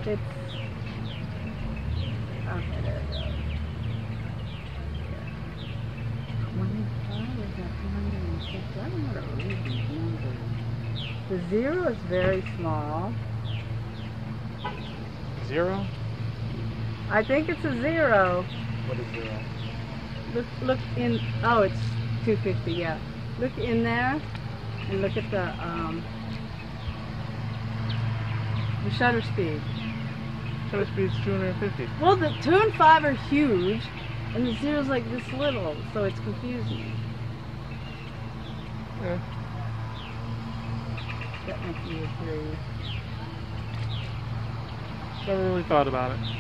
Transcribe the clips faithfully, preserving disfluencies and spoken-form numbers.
It's okay. There it goes. twenty-five is that two hundred six? I don't know what to read these numbers. The zero is very small. Zero? I think it's a zero. What is zero? Look, look in. Oh, it's two fifty. Yeah. Look in there and look at the um, the shutter speed. Shutter speed's two hundred fifty. Well, the two and five are huge, and the zero's like this little, so it's confusing. Yeah. That might be a three. Never really thought about it.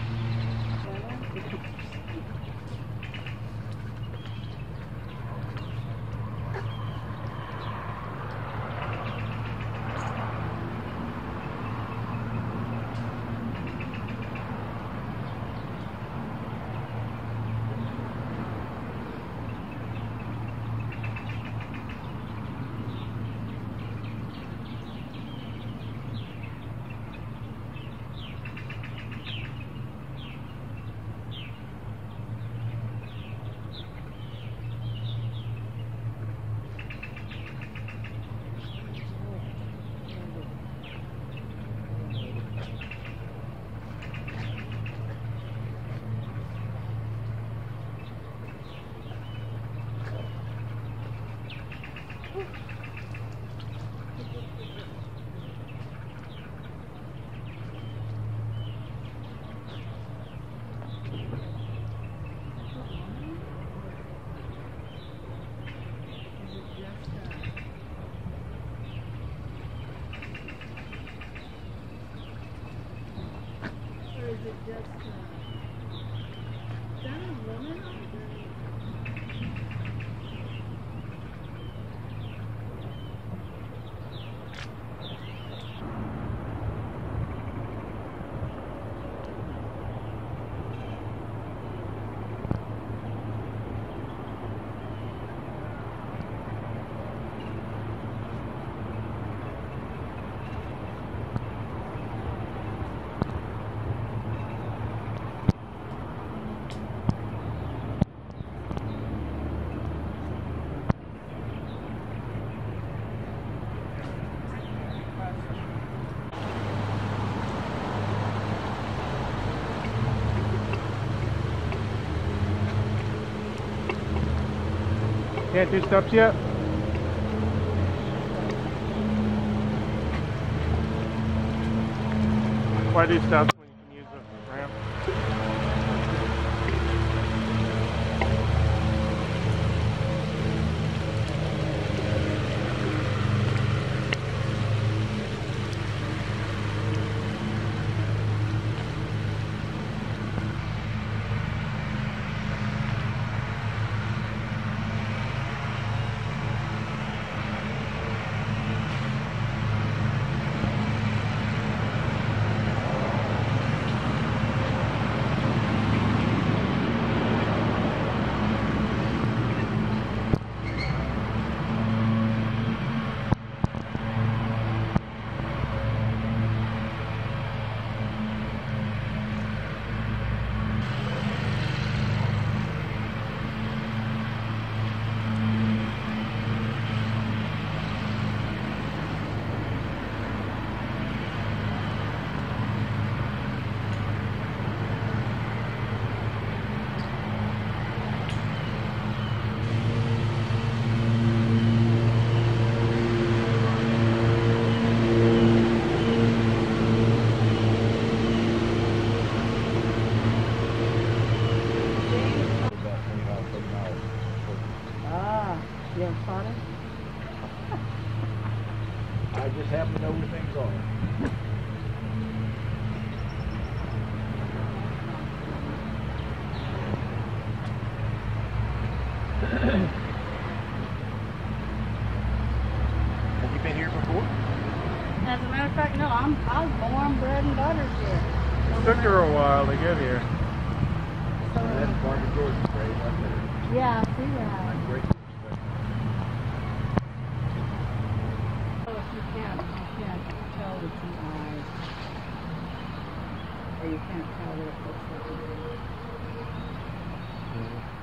Or is it just uh, is that a woman on there? Can't do steps yet? Why do steps when you can use the ramp? You ever thought it? I just happen to know where things are. Have you been here before? As a matter of fact, no. I'm I was born, bred, and buttered here. It took her a while to get here. So, And that's Barney Jordan's grave up there. yeah, I see that. Like great respect. Oh, you can't, you can't tell the two eyes. Or you can't tell that it looks like a